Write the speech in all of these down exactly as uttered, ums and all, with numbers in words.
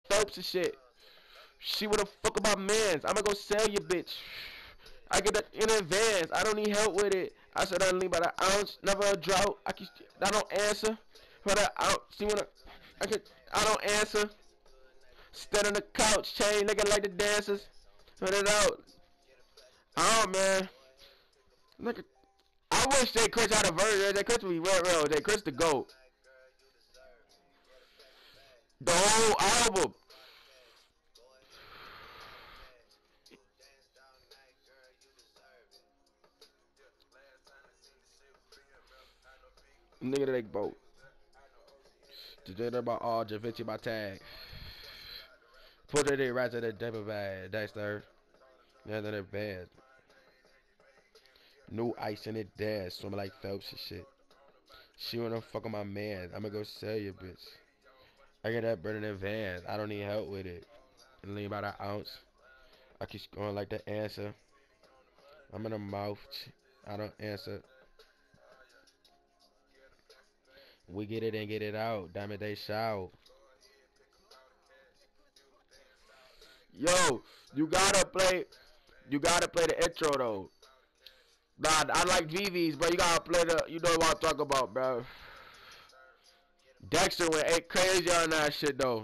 Phelps and shit. She wanna fuck about mans. I'ma go sell your bitch. I get that in advance. I don't need help with it. I said I lean by the ounce, never a drought. I keep, I don't answer. For the ounce, she wanna, I can, I don't answer. Stand on the couch, chain looking like the dancers. Put it out. Oh man, look at. I wish Jay Chris had a version. Jay Chris would be real, real. Jay Chris the GOAT. The whole album. Nigga that they both. Together about all Javinci by tag. Put it in right to the devil bag. Dexter. Yeah, they're bad. No ice in it, dad. Swimming like Phelps and shit. She wanna fuck on my man. I'ma go sell your bitch. I get that burning in van. I don't need help with it. And lean about an ounce. I keep going like the answer. I'm in the mouth. I don't answer. We get it and get it out. Diamond they shout. Yo, you gotta play. You gotta play the intro though. Nah, I like V Vs, bro. You gotta play the. You know what I'm talking about, bro. Dexter went eight crazy on that shit though.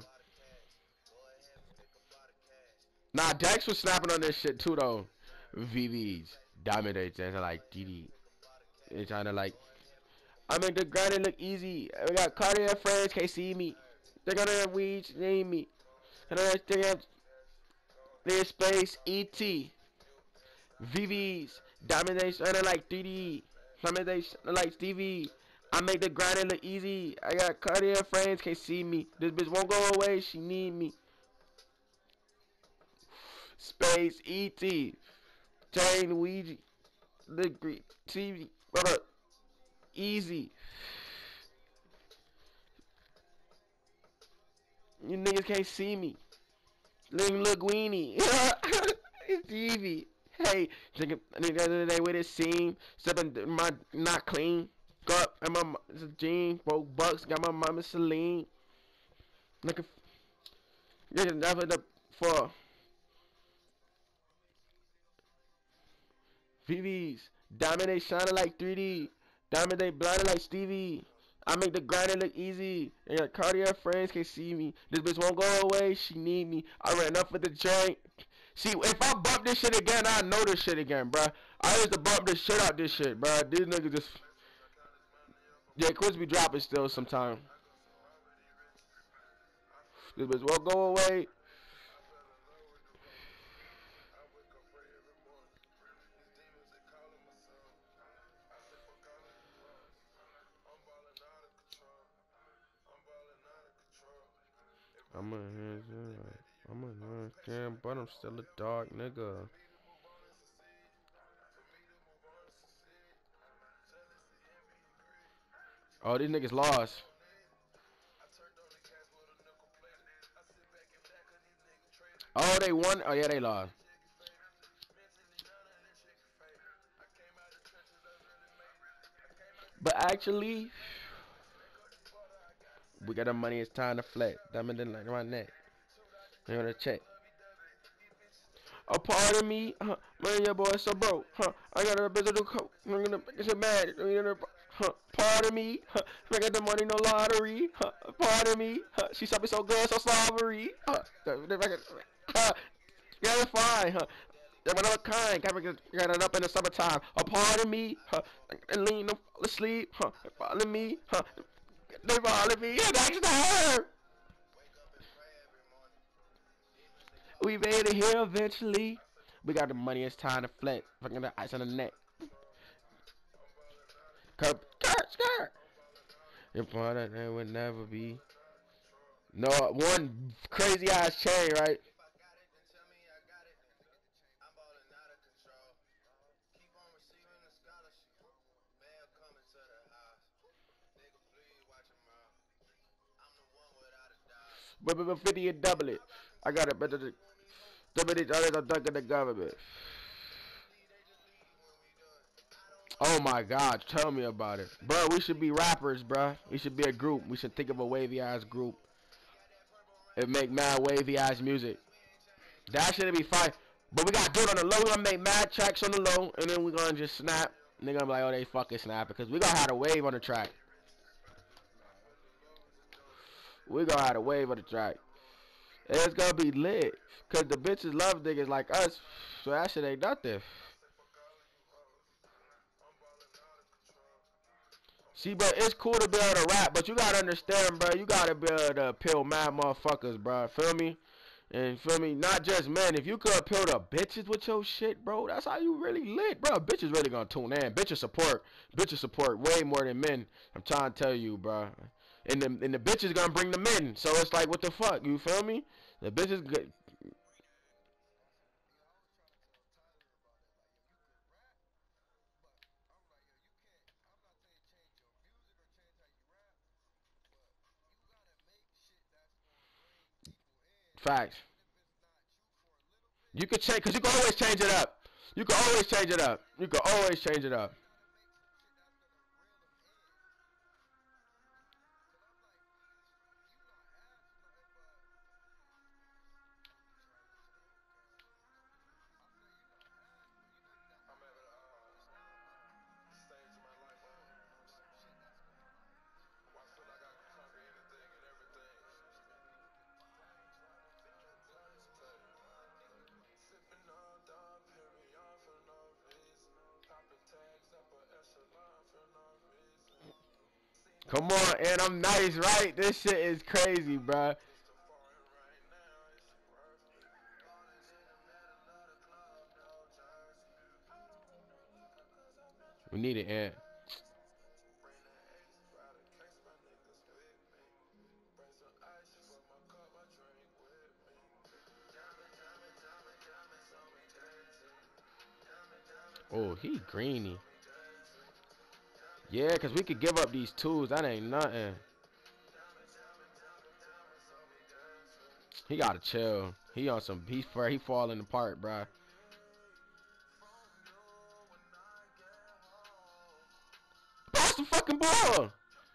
Nah, Dex was snapping on this shit too though. V Vs, Diamond Dates, and like D D. They trying to like. I make the grind look easy. We got Cartier friends, can't see me. They're gonna have weeds, name me. And I think have their space, E T. V Vs, Diamond Dates, and like D D. Diamond Dates, like Stevie. I make the grind look easy. I got Cartier friends, can't see me. This bitch won't go away, she need me. Space E T. Jane Ouija. The Greek T V. What up? Easy. You niggas can't see me. Ling Linguini. It's Evie. Hey, drinking the other day with it seam. Stepping my not clean. Go up and my it's a jean. Broke bucks. Got my mama Celine. Looking. You're never the for. V Vs. Diamond they shining like three D. Diamond they blinding like Stevie. I make the grinding look easy. And your Cartier friends can't see me. This bitch won't go away. She need me. I ran up with the joint. See, if I bump this shit again, I know this shit again, bruh. I used to bump this shit out this shit, bruh. These niggas just. Yeah, Chris be dropping still sometime. This bitch won't go away. I'm a I'm a damn, but I'm still a dog, nigga. Oh, these niggas lost. Oh, they won. Oh yeah, they lost. But actually, we got the money. It's time to flex. Diamond in like my neck. You want to check? A part of me, huh? Man, your boy so broke, huh? I got a business to coat. I'm gonna get some mad. Huh? Part of me, huh? I got the money, no lottery, huh? Part of me, huh? She saw me so good, so slavery, huh? Huh? Yeah, it's fine, huh? They're one of a kind. Got got it up in the summertime. A part of me, huh? And lean, no fall asleep, huh? Follow me, huh? They follow me, and next to her. We made it here eventually. We got the money. It's time to flex. Fucking the ice on the neck. Curb, skirt, skirt. Your part of that would never be. No, one crazy ass chain, right? But but fifty and double it. I got it better than double it. Others are dunking the government. Oh my God, tell me about it, bro. We should be rappers, bro. We should be a group. We should think of a wavy ass group. It make mad wavy ass music. That should be fine. But we gotta do it on the low. We gonna make mad tracks on the low, and then we gonna just snap. And they gonna be like, oh, they fucking snap because we gonna have a wave on the track. We gonna have a wave on the track. And it's gonna be lit. Cause the bitches love niggas like us. So that shit ain't nothing. See, bro, it's cool to be able to rap, but you gotta understand, bro. You gotta be able to appeal mad motherfuckers, bro. Feel me? And feel me? Not just men. If you could appeal to bitches with your shit, bro, that's how you really lit, bro. Bitches really gonna tune in. Bitches support. Bitches support way more than men. I'm trying to tell you, bro. And the and the bitches gonna bring the men. So it's like, what the fuck? You feel me? The bitches good. Facts. You could change, cause you can always change it up. You can always change it up. You can always change it up. Come on, and I'm nice, right? This shit is crazy, bro. We need it, Ant. Oh, he greeny. Yeah, cause we could give up these tools. That ain't nothing. He gotta chill. He on some. He he falling apart, bro. Pass the fucking ball.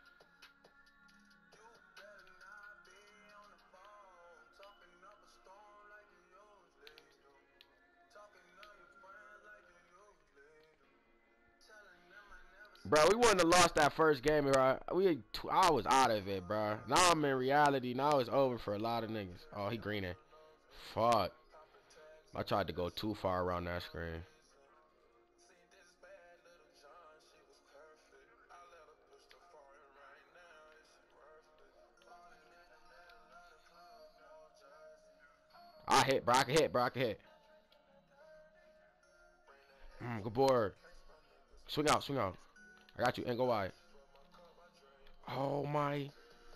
Bro, we wouldn't have lost that first game, bro. We, I was out of it, bro. Now I'm in reality. Now it's over for a lot of niggas. Oh, he greening. Fuck. I tried to go too far around that screen. I hit, bro. I can hit, bro. I can hit. Mm, good board. Swing out, swing out. I got you. And go wide. Oh my.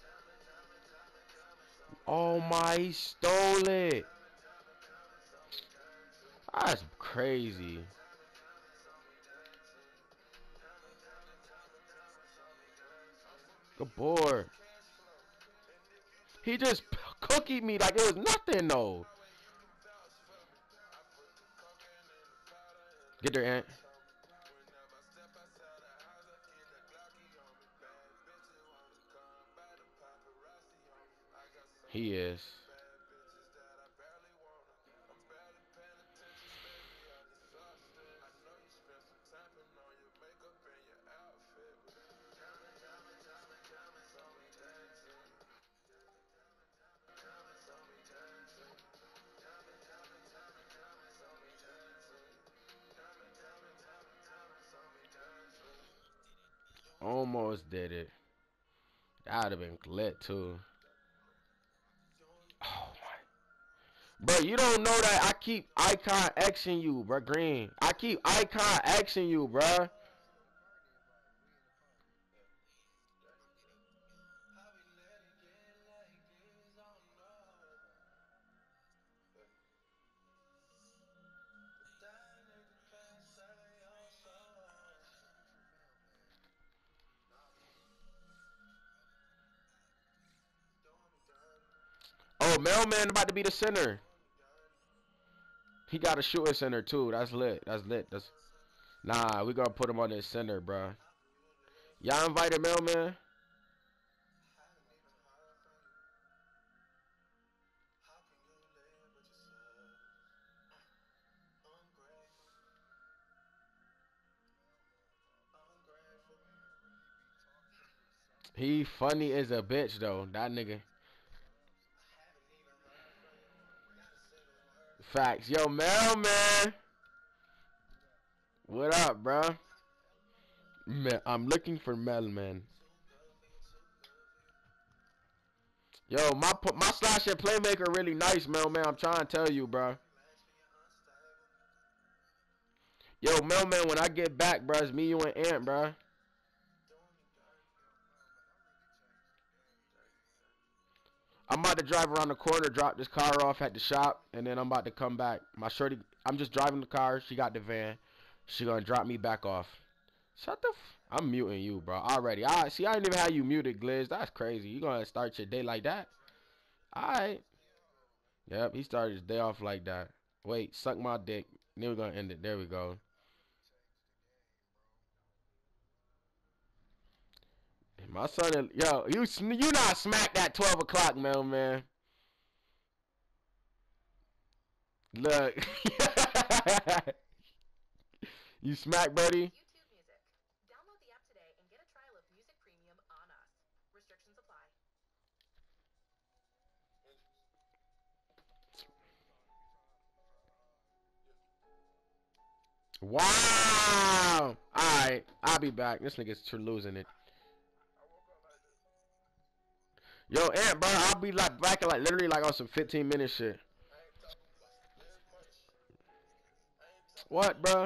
Oh my. He stole it. That's crazy. Good board. He just cookied me like it was nothing, though. Get there, Ant. He is. Almost did it. That would have been lit, too. Oh, my. Bro, you don't know that I keep icon Xing you, bro, Green. I keep icon Xing you, bro. Oh, Mailman about to be the center. He got a shooting center, too. That's lit. That's lit. That's Nah, we gonna put him on his center, bro. Y'all invited Mailman? He funny as a bitch though. That nigga. Facts. Yo, Mel, man. What up, bro? Man, I'm looking for Mel, man. Yo, my my slash and playmaker really nice, Mel, man. I'm trying to tell you, bro. Yo, Mel, man, when I get back, bro, it's me, you, and Ant, bro. I'm about to drive around the corner, drop this car off at the shop, and then I'm about to come back. My shorty, I'm just driving the car. She got the van. She gonna drop me back off. Shut the f- I'm muting you, bro. Already. I see. I didn't even have you muted, Gliz. That's crazy. You gonna start your day like that? All right. Yep. He started his day off like that. Wait. Suck my dick. Then we're gonna end it. There we go. My son, yo, you you not smacked at twelve o'clock, man, man. Look, you smack, buddy. YouTube Music. Download the app today and get a trial of Music Premium on us. Restrictions apply. Wow. All right, I'll be back. This nigga's losing it. Yo, Ant, bro, I'll be like back in like literally like on some fifteen minute shit. What, bro?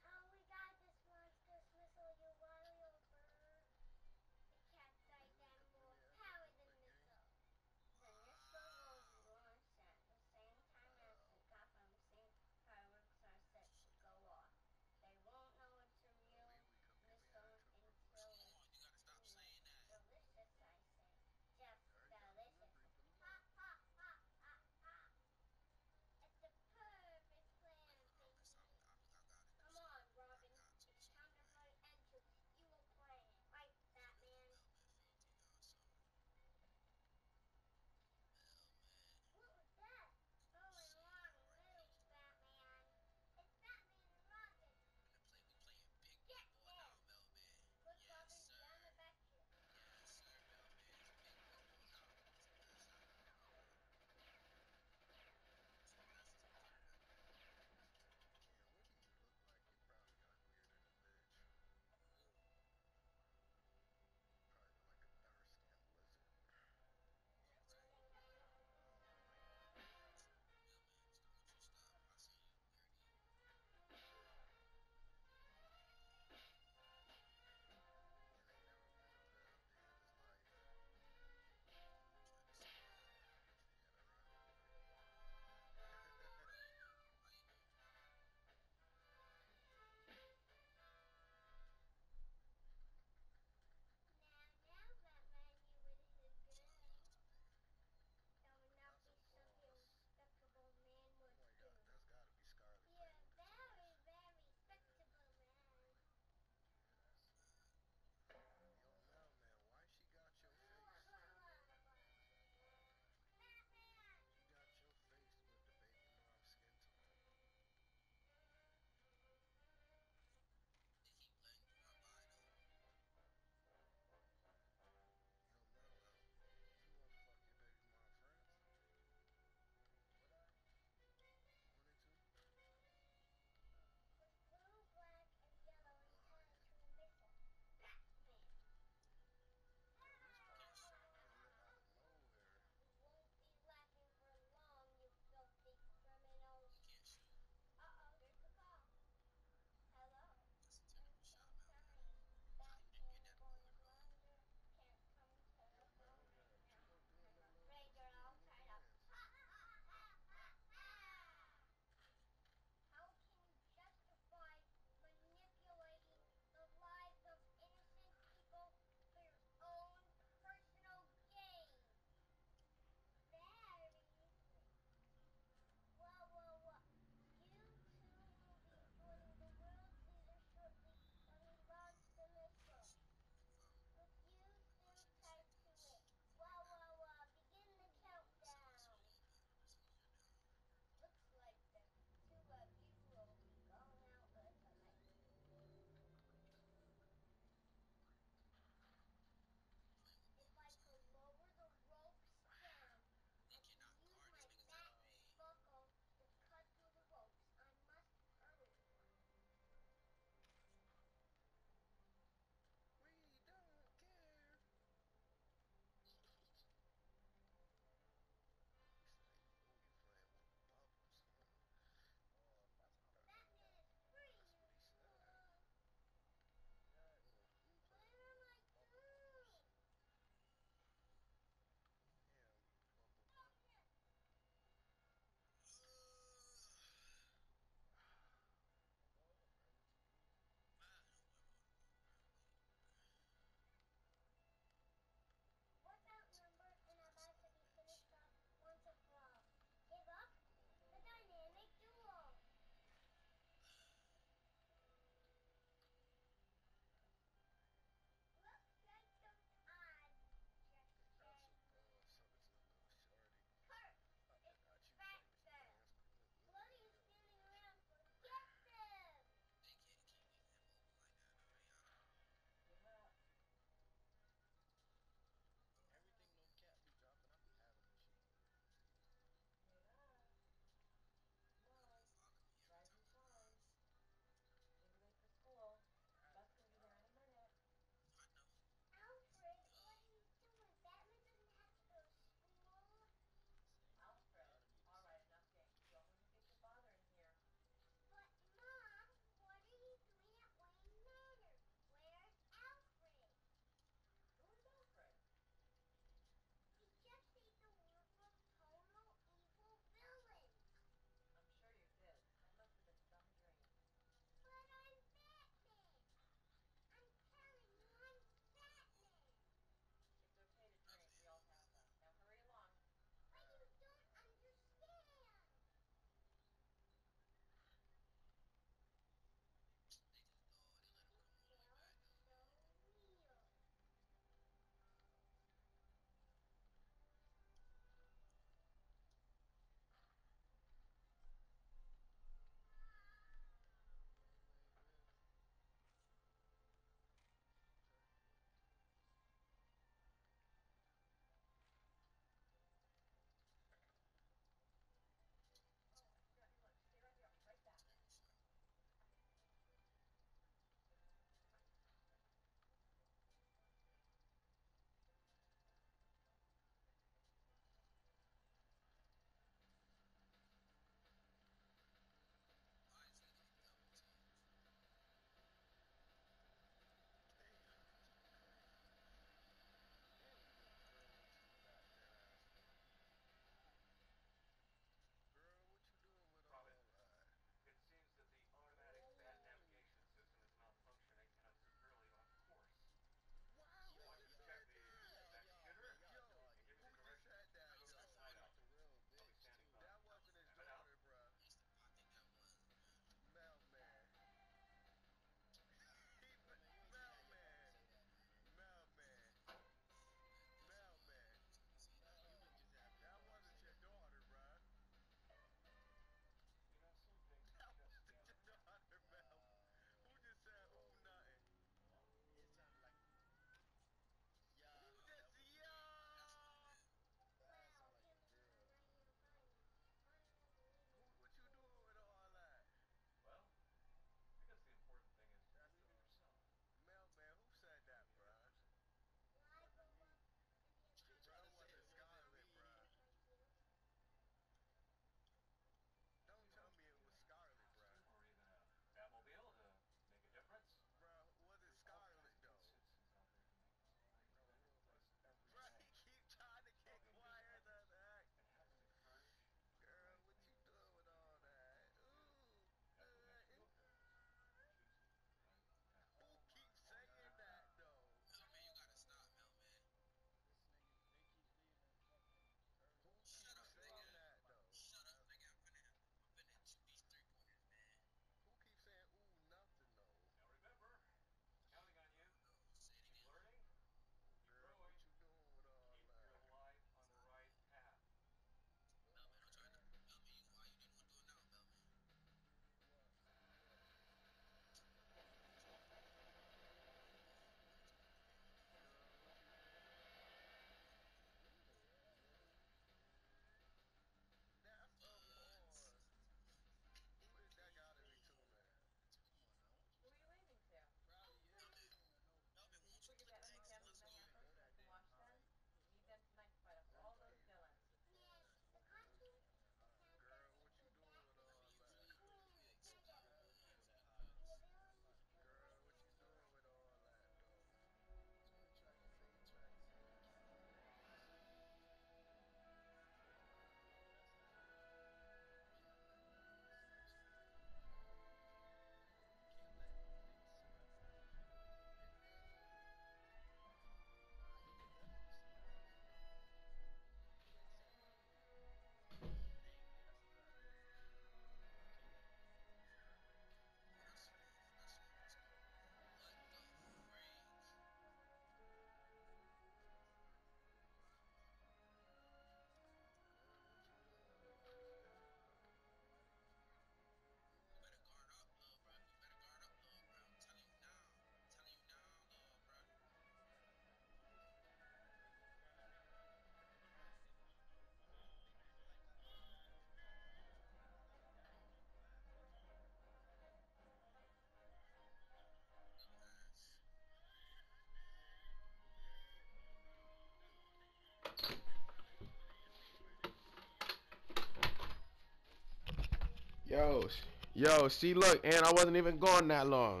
Yo, yo, see, look, and I wasn't even gone that long.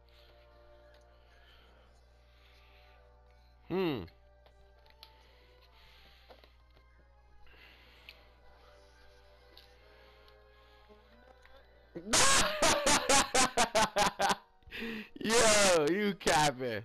Hmm. Yo, you capping.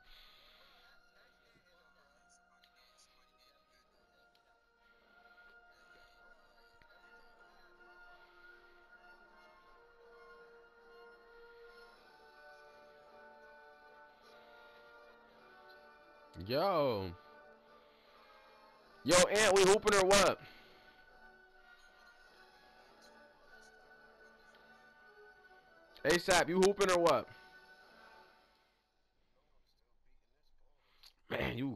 Yo. Yo, Ant, we hooping or what? ASAP, you hooping or what? Man, you.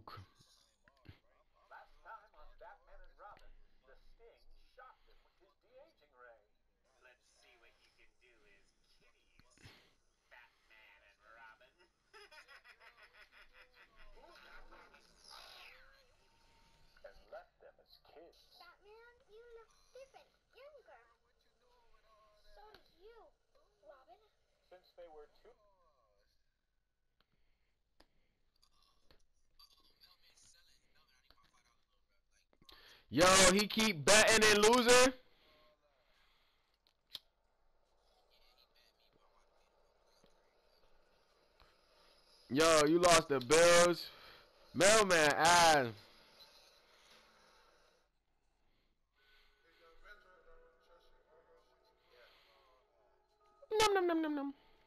Yo, he keep betting and losing. Yo, you lost the Bills. Mailman ass. Num num num num num.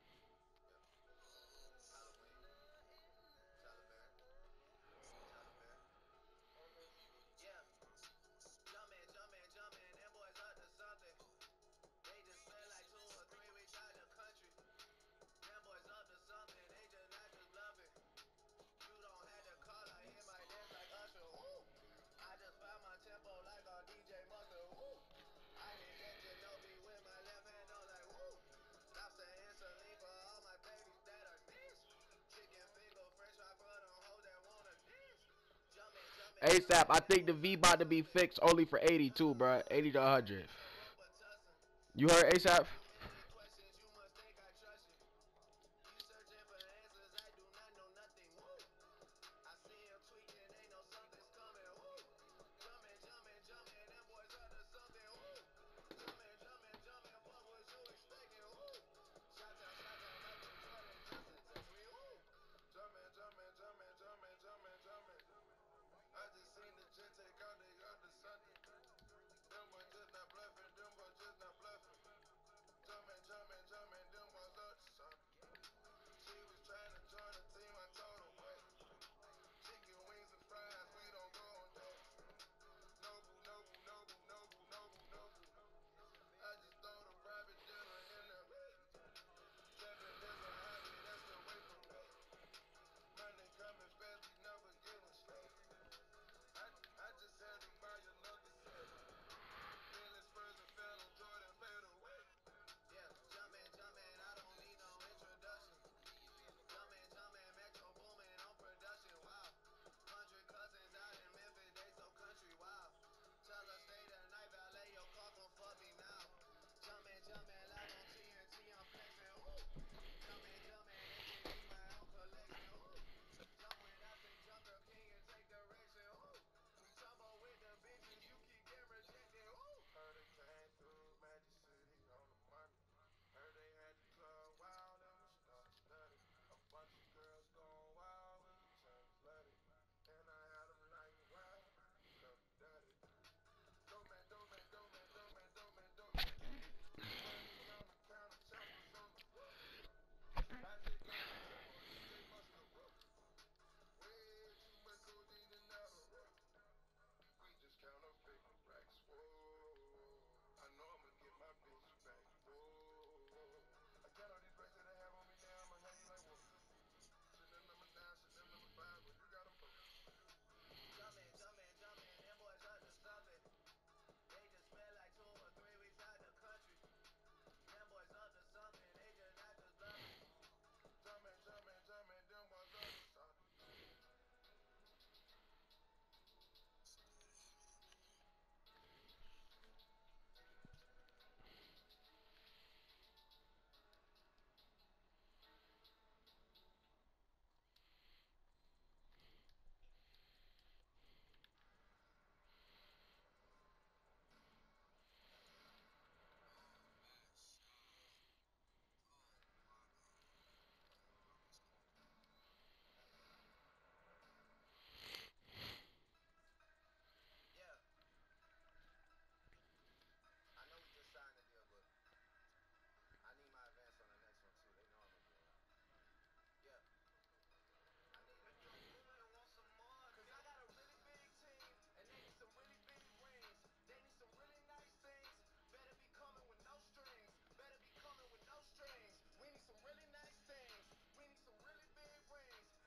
ASAP, I think the V about to be fixed only for eighty-two, bro. eighty to one hundred. You heard ASAP?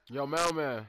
Yo, mailman.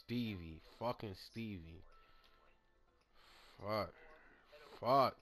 Stevie. Fucking Stevie. Fuck. Fuck.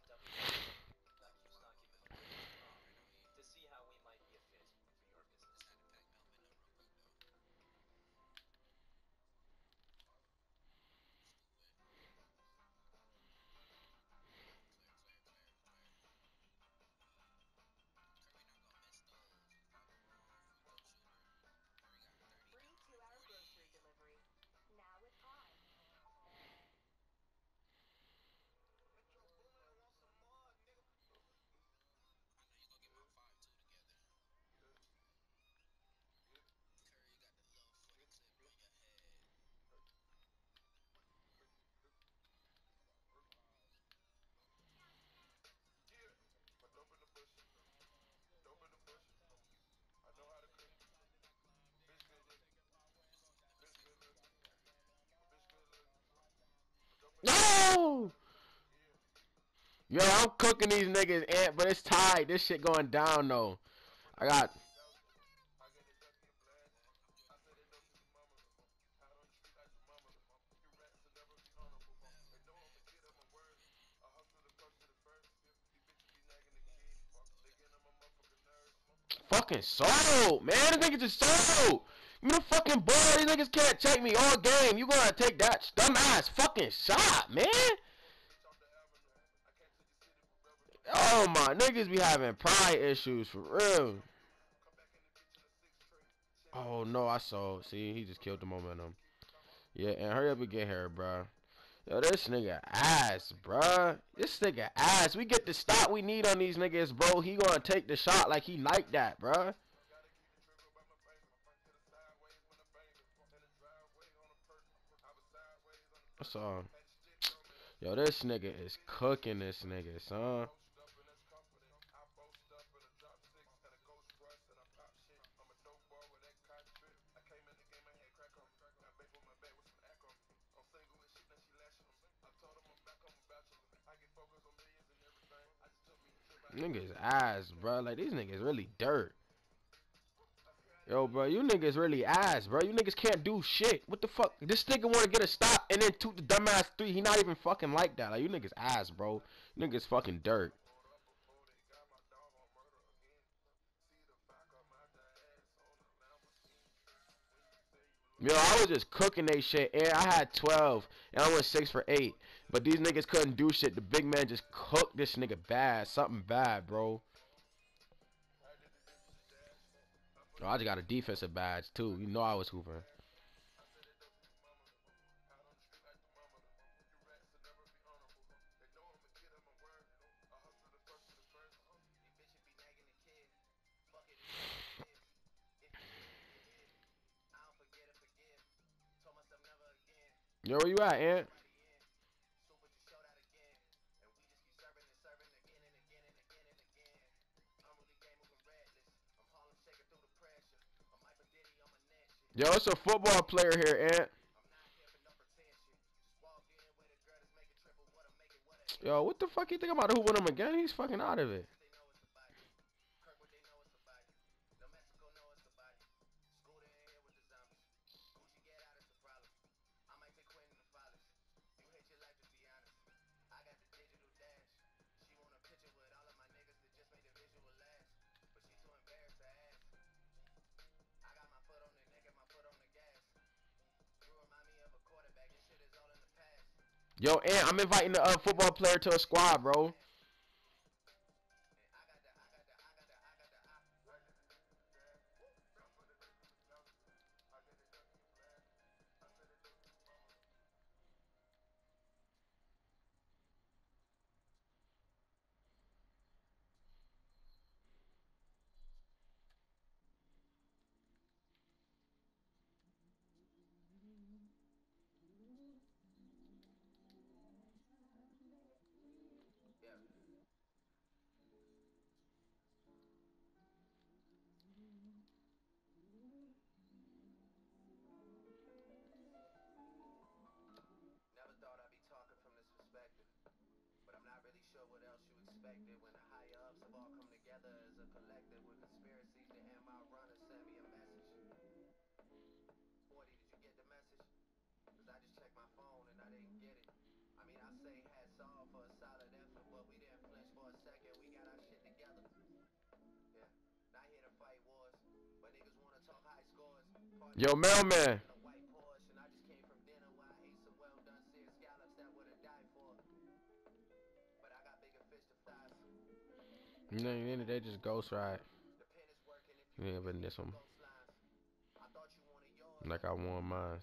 No! Yo, I'm cooking these niggas, Ant, but it's tied. This shit going down, though. I got... Fucking sold, man. This niggas just sold. You the fucking boy. These niggas can't check me all game. You gonna take that dumbass fucking shot, man. Oh, my niggas be having pride issues for real. Oh, no, I saw. See, he just killed the momentum. Yeah, and hurry up and get here, bro. Yo, this nigga ass, bruh. This nigga ass. We get the stop we need on these niggas, bro. He gonna take the shot like he like that, bruh. That's all. Yo, this nigga is cooking this nigga, son. Niggas ass, bro. Like, these niggas really dirt. Yo, bro, you niggas really ass, bro. You niggas can't do shit. What the fuck? This nigga want to get a stop and then toot the dumbass three. He not even fucking like that. Like, you niggas ass, bro. You niggas fucking dirt. Yo, I was just cooking they shit, and I had twelve, and I went six for eight. But these niggas couldn't do shit. The big man just cooked this nigga bad. Something bad, bro. Oh, I just got a defensive badge, too. You know I was hooping. Yo, where you at, Ant? Yo, it's a football player here, Ant. Yo, what the fuck you think I'm about to hoop with him again? He's fucking out of it. Yo, Ant, I'm inviting the uh, football player to a squad, bro. Yo, mailman. You know, in the end of the day, just ghost ride. You ain't ever miss them. Like I won mine.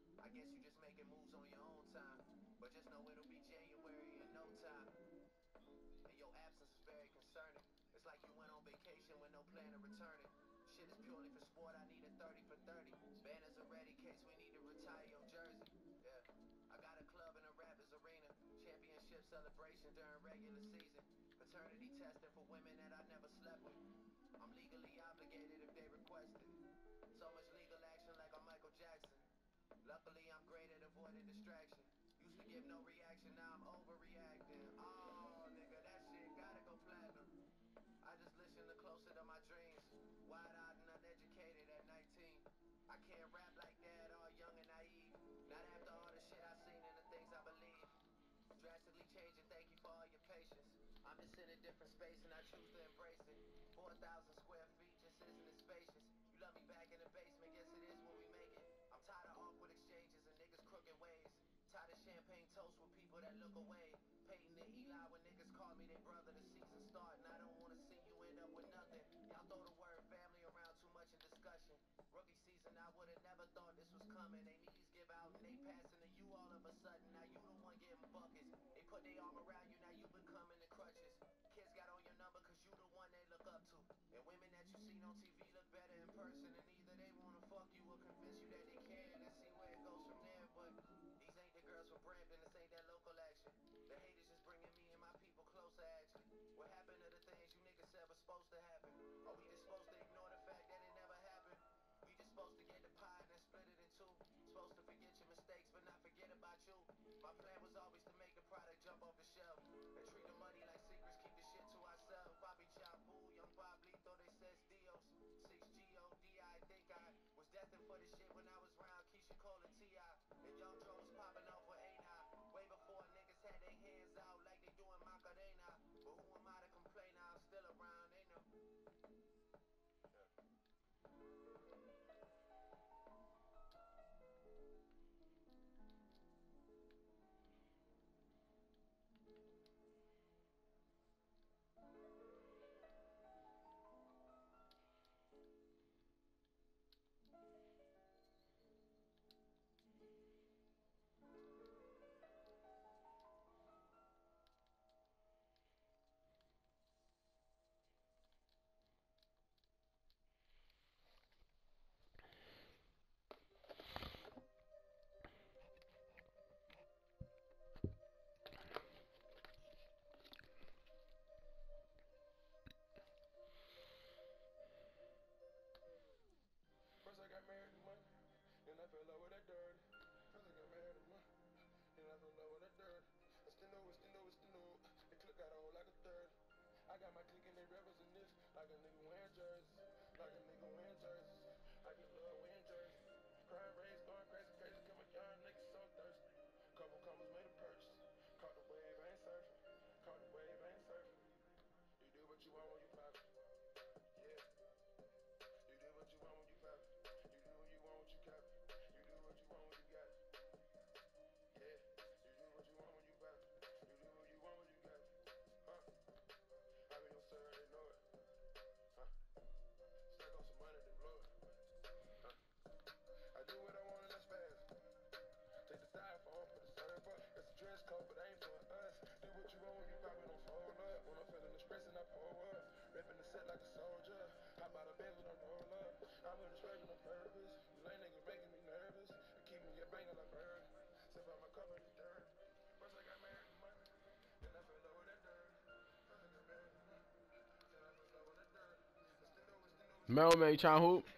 Mailman, you trying to hoop?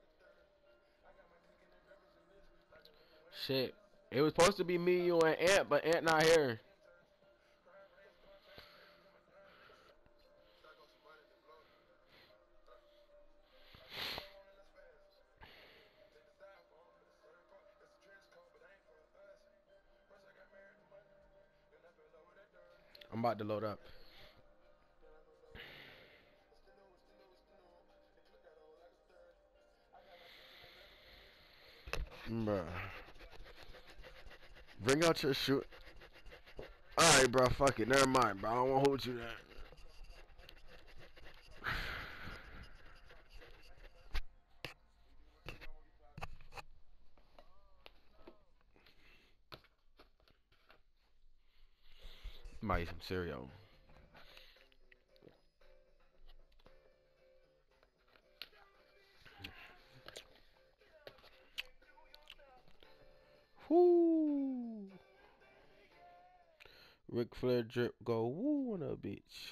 Shit. It was supposed to be me, you, and Ant, but Ant not here. I'm about to load up. Bruh. Bring out your shoe. Alright, bro. Fuck it. Never mind, bro. I don't want to hold you that. Might eat some cereal. Whoo. Ric Flair drip go woo on a bitch.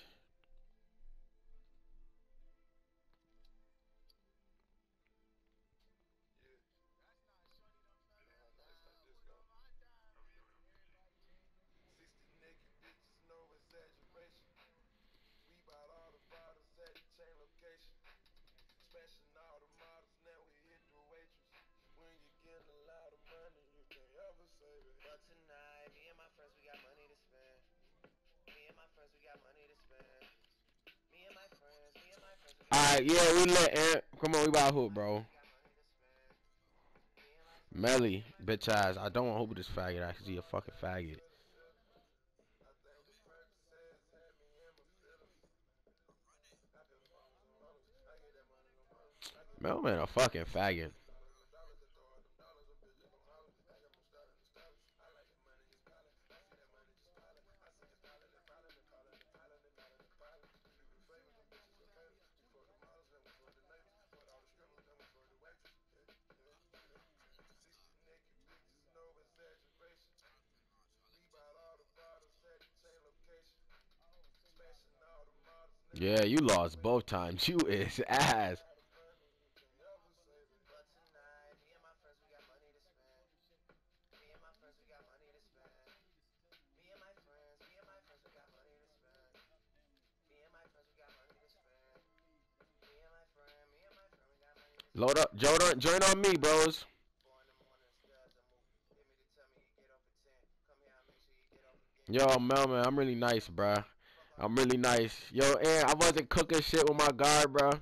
Alright, yeah, we let Aaron. Come on, we about hoop, bro. Melly, bitch ass. I don't want to hoop with this faggot ass because he a fucking faggot. Melman a fucking faggot. Yeah, you lost both times. You is ass. Load up, Jordan. Join on me, bros. Yo, Melman, I'm really nice, bruh. I'm really nice. Yo, and I wasn't cooking shit with my guard, bruh.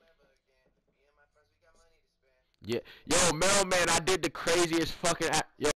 Yeah. Yo, Melman, I did the craziest fucking. Yo.